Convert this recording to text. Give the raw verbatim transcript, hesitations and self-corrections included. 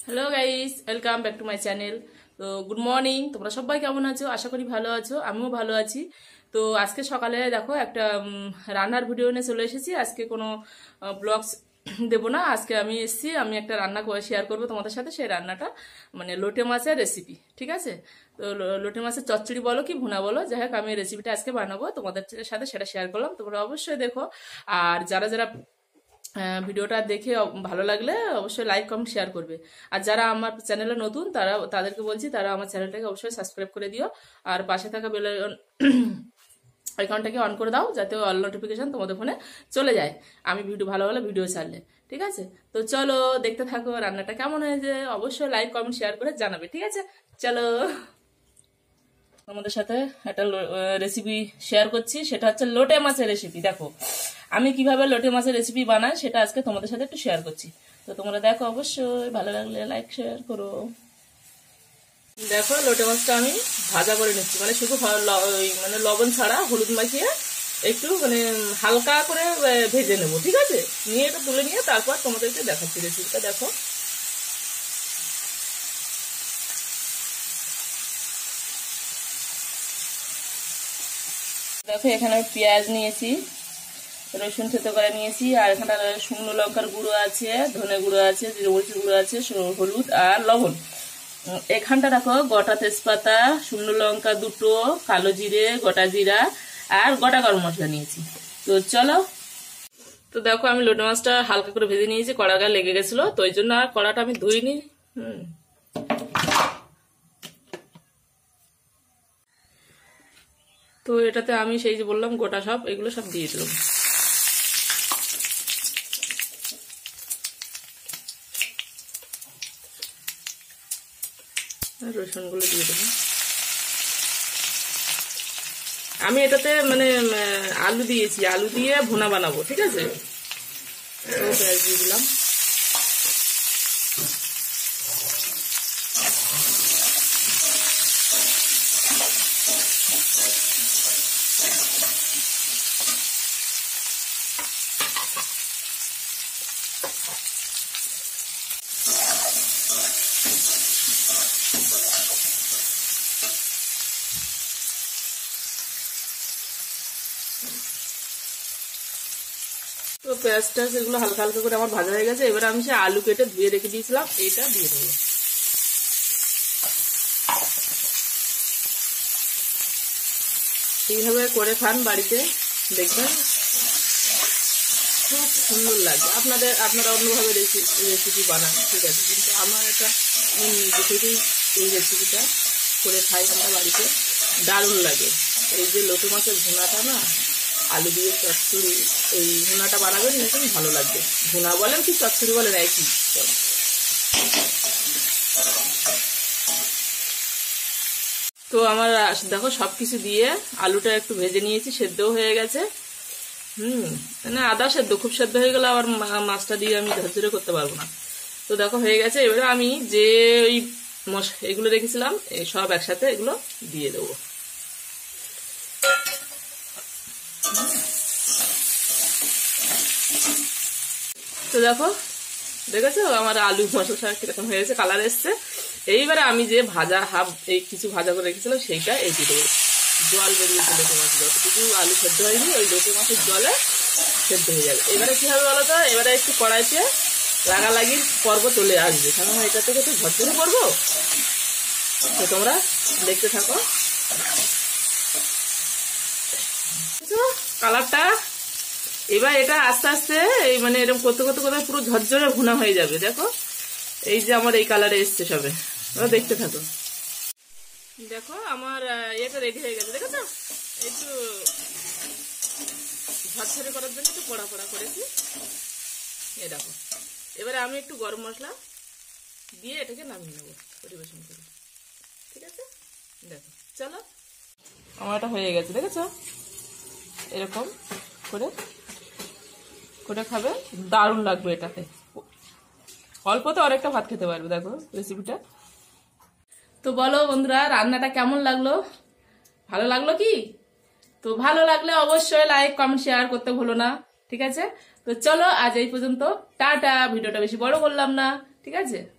Hello guys, welcome back to my channel. তো good morning, তোমরা সবাই কেমন আছো? আশা করি ভালো আছো, আমিও ভালো আছি। তো আজকে সকালে দেখো একটা রান্নার ভিডিও নিয়ে চলে এসেছি। আজকে কোনো ব্লগস দেবো না, আজকে আমি এসেছি, আমি একটা রান্না করে শেয়ার করবো তোমাদের সাথে। সেই রান্নাটা মানে লোটে মাছের রেসিপি, ঠিক আছে? তো লোটে মাছের চচ্চড়ি বলো কি ভুনা বলো, যাই হোক আমি রেসিপিটা আজকে বানাবো তোমাদের সাথে, সেটা শেয়ার করলাম। তোমরা অবশ্যই দেখো, আর যারা যারা ভিডিওটা দেখে ভালো লাগলে অবশ্যই লাইক কমেন্ট শেয়ার করবে। আর যারা আমার চ্যানেলে নতুন তারা তাদেরকে বলছি তারা আমার চ্যানেলটাকে অবশ্যই সাবস্ক্রাইব করে দিও, আর পাশে থাকা বেল আইকনটাকে অন করে দাও যাতে অল নোটিফিকেশন তোমাদের ফোনে চলে যায় আমি ভিডিও ভালো ভালো ভিডিও ছাড়লে, ঠিক আছে? তো চলো দেখতে থাকো রান্নাটা কেমন হয়েছে, অবশ্যই লাইক কমেন্ট শেয়ার করে জানাবে, ঠিক আছে? চলো তোমাদের সাথে একটা রেসিপি শেয়ার করছি, সেটা হচ্ছে লোটে মাছের রেসিপি। দেখো আমি কিভাবে লোটে মাছের রেসিপি বানাই সেটা আজকে তোমাদের সাথে একটু শেয়ার করছি। তো তোমরা দেখো, অবশ্যই ভালো লাগলে লাইক শেয়ার করো। দেখো লোটে মাছটা আমি ভাজা করে নিচ্ছি, মানে শুধু মানে লবণ ছাড়া হলুদ মাখিয়ে একটু মানে হালকা করে ভেজে নেবো, ঠিক আছে? নিয়ে এটা তুলে নিয়ে তারপর তোমাদেরকে দেখাচ্ছি রেসিপিটা। দেখো দেখো এখানে পেঁয়াজ নিয়েছি, রসুন থেতো করে নিয়েছি, আর এখানে শুকনো লঙ্কার গুঁড়ো আছে, ধনে গুঁড়ো আছে, জিরে মরিচের গুঁড়ো আছে, হলুদ আর লবণ। এখানটা দেখো গোটা তেজপাতা, শুকনো লঙ্কা দুটো, কালো জিরে, গোটা জিরা আর গোটা গরম মশলা নিয়েছি। তো চলো, তো দেখো আমি লোটে মাছটা হালকা করে ভেজে নিয়েছি, কড়া গায়ে লেগে গেছিলো, তো ওই জন্য আর কড়াটা আমি ধুইনি। হুম তো এটাতে আমি সেই যে বললাম গোটা সব এগুলো সব দিয়ে দিলাম। রসুন গুলো দিয়ে দেবো। আমি এটাতে মানে আলু দিয়েছি, আলু দিয়ে ভুনা বানাবো, ঠিক আছে? তো পেঁয়াজ দিয়ে দিলাম। তো পেঁয়াজটা সেগুলো হালকা হালকা করে আমার ভাজা হয়ে গেছে। এবার আমি সে আলু কেটে ধুয়ে রেখে দিয়েছিলাম এটা দিয়ে দেবো। এইভাবে করে খান বাড়িতে, দেখবেন খুব সুন্দর লাগে। আপনাদের আপনারা অন্যভাবে রেসিপি বানান, ঠিক আছে, কিন্তু আমার এটা আমি নিজে থেকেই এই রেসিপিটা করে খাই আমরা বাড়িতে, দারুণ লাগে। এই যে লোটে মাছের ভুনাটা না, আলু দিয়ে চচ্চড়ি, এই ভুনাটা বানাবেন, এরকম ভালো লাগবে। ভুনা বলেন কি চচ্চড়ি বলেন একই। তো আমার দেখো সবকিছু দিয়ে আলুটা একটু ভেজে নিয়েছি, সেদ্ধও হয়ে গেছে। হুম মানে আদা সেদ্ধ, খুব সেদ্ধ হয়ে গেলে আবার মাছটা দিয়ে আমি ঝরঝরে করতে পারবো না। তো দেখো হয়ে গেছে। এবারে আমি যে ওই মশলা এগুলো রেখেছিলাম এই সব একসাথে এগুলো দিয়ে দেবো। তো দেখো দেখেছো আমার আলু মশলা কিরকম হয়েছে, কালার এসছে। এইবারে আমি যে ভাজা হাফ এই কিছু ভাজা করে রেখেছিলাম সেইটা এই দিয়ে দেবো। জল বেরিয়েছে লোটে মাছ, যতটুকু আলু সেদ্ধ হয়নি ওই লোটে মাছের জলে সেদ্ধ হয়ে যাবে। এবারে কি হবে বলো তো, এবারে একটু কড়াইতে লাগালাগির পর্ব চলে আসবে, কারণ এটা থেকে একটু ঝরঝরে করবো। তো তোমরা দেখতে থাকো কালারটা। এবার এটা আস্তে আস্তে এই মানে এরকম করতে করতে করতে পুরো ঝরঝরে ভুনা হয়ে যাবে। দেখো এই যে আমার এই কালারে এসছে সবে, তোমরা দেখতে থাকো। দেখো আমার এটা রেডি হয়ে গেছে, দেখো তো একটু ঝরঝরে করার জন্য একটু পোড়া পোড়া করেছি। এ দেখো এবারে আমি একটু গরম মশলা দিয়ে এটাকে নামিয়ে নেবো, পরিবেশন করবো, ঠিক আছে? দেখো চলো আমার এটা হয়ে গেছে, দেখেছো? এরকম করে করে খাবে, দারুণ লাগবে এটাতে। অল্পতে অনেকটা ভাত খেতে পারবে। দেখো রেসিপিটা। তো বলো বন্ধুরা রান্নাটা কেমন লাগলো, ভালো লাগলো কি? তো ভালো লাগলে অবশ্যই লাইক কমেন্ট শেয়ার করতে ভুলো না, ঠিক আছে? তো চলো আজ এই পর্যন্ত, টাটা। ভিডিওটা বেশি বড় করলাম না, ঠিক আছে?